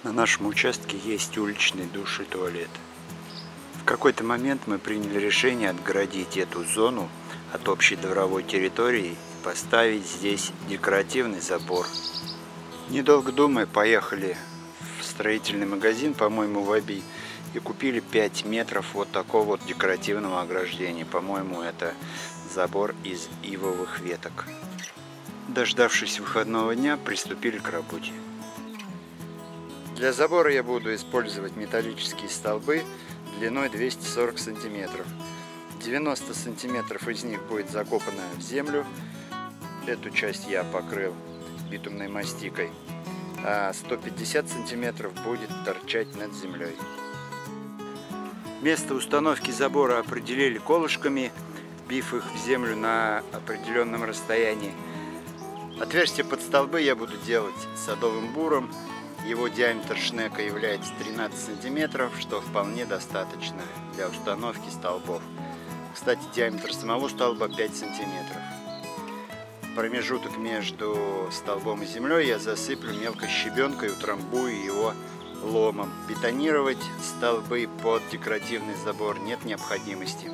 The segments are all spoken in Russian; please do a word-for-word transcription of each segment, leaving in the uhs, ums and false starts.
На нашем участке есть уличный душ и туалет. В какой-то момент мы приняли решение отгородить эту зону от общей дворовой территории и поставить здесь декоративный забор. Недолго думая, поехали в строительный магазин, по-моему, в Аби, и купили пять метров вот такого вот декоративного ограждения. По-моему, это забор из ивовых веток. Дождавшись выходного дня, приступили к работе. Для забора я буду использовать металлические столбы длиной двести сорок сантиметров. девяносто сантиметров из них будет закопано в землю. Эту часть я покрыл битумной мастикой. А сто пятьдесят сантиметров будет торчать над землей. Место установки забора определили колышками, вбив их в землю на определенном расстоянии. Отверстие под столбы я буду делать садовым буром. Его диаметр шнека является тринадцать сантиметров, что вполне достаточно для установки столбов. Кстати, диаметр самого столба пять сантиметров. Промежуток между столбом и землей я засыплю мелкой щебенкой, утрамбую его ломом. Бетонировать столбы под декоративный забор нет необходимости.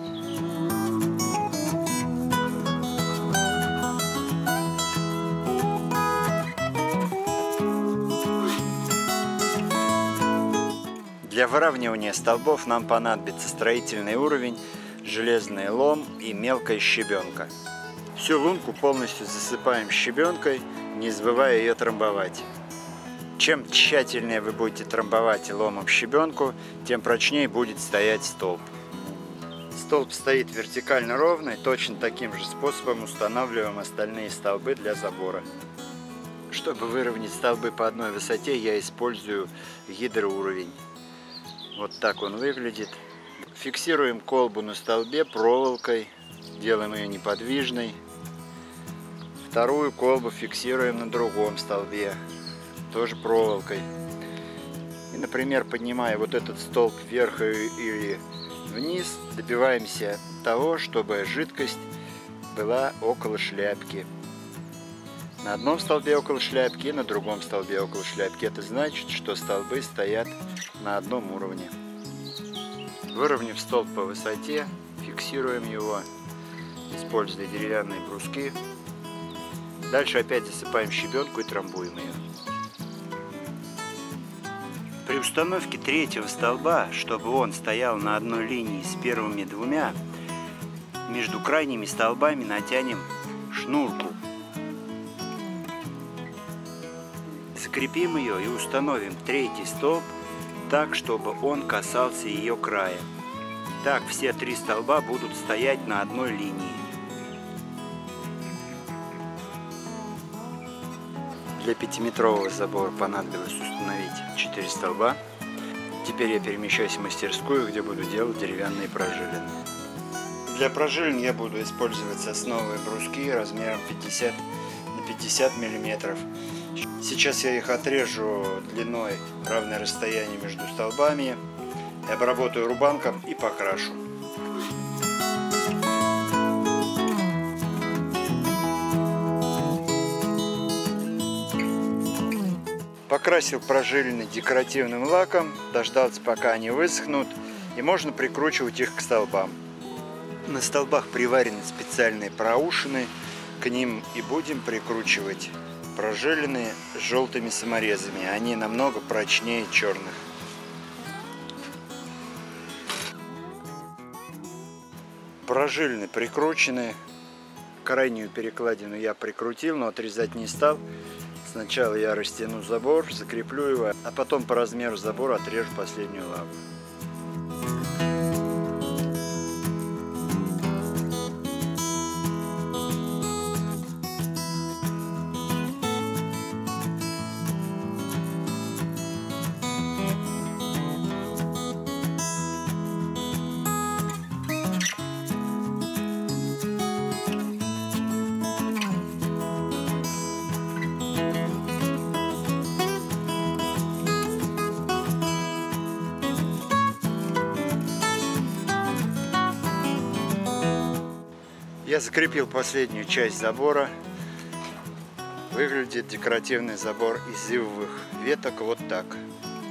Для выравнивания столбов нам понадобится строительный уровень, железный лом и мелкая щебенка. Всю лунку полностью засыпаем щебенкой, не забывая ее трамбовать. Чем тщательнее вы будете трамбовать ломом щебенку, тем прочнее будет стоять столб. Столб стоит вертикально ровно, и точно таким же способом устанавливаем остальные столбы для забора. Чтобы выровнять столбы по одной высоте, я использую гидроуровень. Вот так он выглядит. Фиксируем колбу на столбе проволокой, делаем ее неподвижной. Вторую колбу фиксируем на другом столбе, тоже проволокой. И, например, поднимая вот этот столб вверх или вниз, добиваемся того, чтобы жидкость была около шляпки. На одном столбе около шляпки, на другом столбе около шляпки. Это значит, что столбы стоят на одном уровне. Выровняв столб по высоте, фиксируем его, используя деревянные бруски. Дальше опять засыпаем щебенку и трамбуем ее. При установке третьего столба, чтобы он стоял на одной линии с первыми двумя, между крайними столбами натянем шнурку. Закрепим ее и установим третий столб так, чтобы он касался ее края. Так все три столба будут стоять на одной линии. Для пятиметрового забора понадобилось установить четыре столба. Теперь я перемещаюсь в мастерскую, где буду делать деревянные прожилины. Для прожилин я буду использовать сосновые бруски размером пятьдесят на пятьдесят миллиметров. Сейчас я их отрежу длиной равное расстояние между столбами, и обработаю рубанком и покрашу. Покрасил прожилины декоративным лаком, дождался, пока они высохнут, и можно прикручивать их к столбам. На столбах приварены специальные проушины, к ним и будем прикручивать прожилины с желтыми саморезами. Они намного прочнее черных. Прожилины прикручены. Крайнюю перекладину я прикрутил, но отрезать не стал. Сначала я растяну забор, закреплю его, а потом по размеру забора отрежу последнюю лаву. Я закрепил последнюю часть забора. Выглядит декоративный забор из ивовых веток вот так.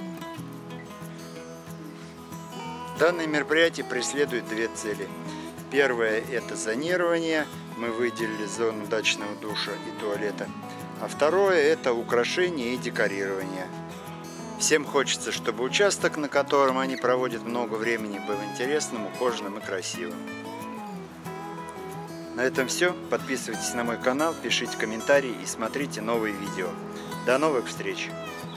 Данное мероприятие преследует две цели. Первое – это зонирование, мы выделили зону дачного душа и туалета. А второе – это украшение и декорирование. Всем хочется, чтобы участок, на котором они проводят много времени, был интересным, ухоженным и красивым. На этом все. Подписывайтесь на мой канал, пишите комментарии и смотрите новые видео. До новых встреч!